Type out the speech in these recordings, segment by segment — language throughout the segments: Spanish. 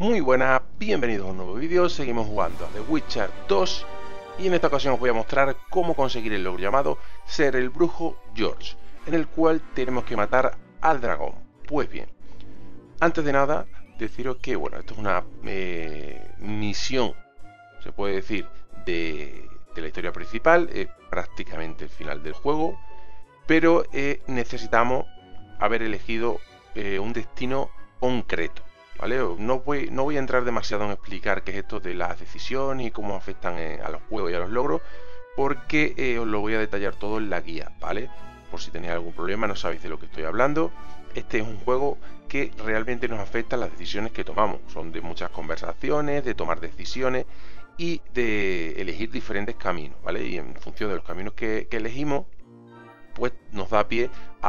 Muy buenas, bienvenidos a un nuevo vídeo. Seguimos jugando a The Witcher 2 y en esta ocasión os voy a mostrar cómo conseguir el logro llamado Ser el Brujo George, en el cual tenemos que matar al dragón. Pues bien, antes de nada deciros que bueno, esto es una misión, se puede decir, de la historia principal, es prácticamente el final del juego, pero necesitamos haber elegido un destino concreto. ¿Vale? No voy a entrar demasiado en explicar qué es esto de las decisiones y cómo afectan a los juegos y a los logros, porque os lo voy a detallar todo en la guía, ¿vale? Por si tenéis algún problema, no sabéis de lo que estoy hablando. Este es un juego que realmente nos afecta a las decisiones que tomamos. Son de muchas conversaciones, de tomar decisiones y de elegir diferentes caminos, ¿vale? Y en función de los caminos que elegimos, pues nos da pie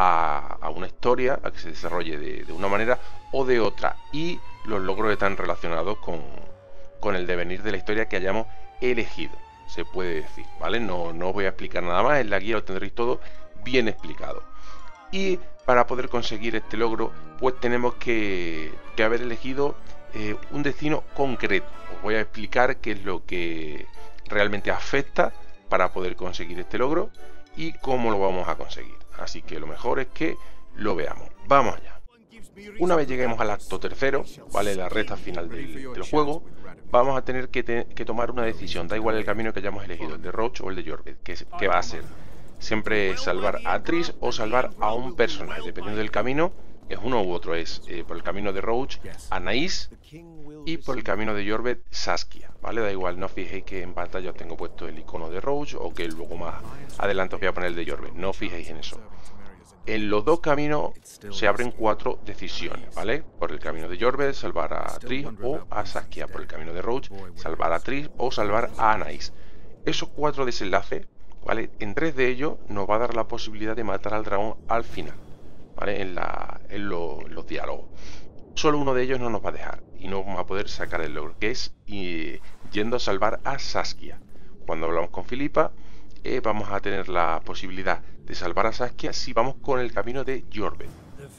a una historia, a que se desarrolle de una manera o de otra, y los logros están relacionados con el devenir de la historia que hayamos elegido, se puede decir, ¿vale? No voy a explicar nada más, en la guía lo tendréis todo bien explicado. Y para poder conseguir este logro, pues tenemos que haber elegido un destino concreto. Os voy a explicar qué es lo que realmente afecta para poder conseguir este logro y cómo lo vamos a conseguir. Así que lo mejor es que lo veamos. Vamos allá. Una vez lleguemos al acto tercero, ¿vale? La recta final del juego, vamos a tener que tomar una decisión. Da igual el camino que hayamos elegido, el de Roach o el de Jorved, que va a ser siempre salvar a Triss o salvar a un personaje, dependiendo del camino. Es uno u otro, es por el camino de Roach, Anais, y por el camino de Jorved, Saskia, ¿vale? Da igual, no os fijéis que en pantalla os tengo puesto el icono de Roach o que luego más adelante os voy a poner el de Jorved, no os fijéis en eso. En los dos caminos se abren 4 decisiones, ¿vale? Por el camino de Jorved, salvar a Triss o a Saskia. Por el camino de Roach, salvar a Triss o salvar a Anais. Esos 4 desenlaces, ¿vale? En 3 de ellos nos va a dar la posibilidad de matar al dragón al final, ¿vale? En los diálogos. Solo uno de ellos no nos va a dejar y no vamos a poder sacar el logro, que es yendo a salvar a Saskia. Cuando hablamos con Filipa, vamos a tener la posibilidad de salvar a Saskia si vamos con el camino de Jorved,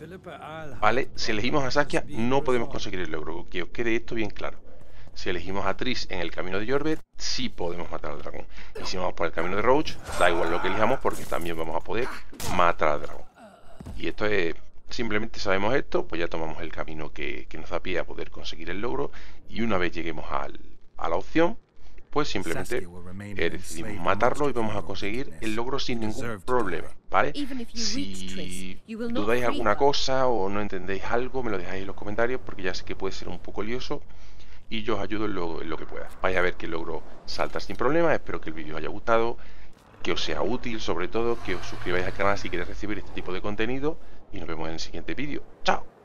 ¿vale? Si elegimos a Saskia no podemos conseguir el logro, que os quede esto bien claro. Si elegimos a Triss en el camino de Jorved, sí podemos matar al dragón. Y si vamos por el camino de Roach, da igual lo que elijamos porque también vamos a poder matar al dragón. Y esto es, simplemente sabemos esto, pues ya tomamos el camino que nos da pie a poder conseguir el logro. Y una vez lleguemos a la opción, pues simplemente decidimos matarlo y vamos a conseguir el logro sin ningún problema, ¿vale? Si dudáis alguna cosa o no entendéis algo, me lo dejáis en los comentarios porque ya sé que puede ser un poco lioso y yo os ayudo en lo que pueda. Vais a ver que el logro salta sin problema. Espero que el vídeo os haya gustado, que os sea útil, sobre todo que os suscribáis al canal si queréis recibir este tipo de contenido y nos vemos en el siguiente vídeo. ¡Chao!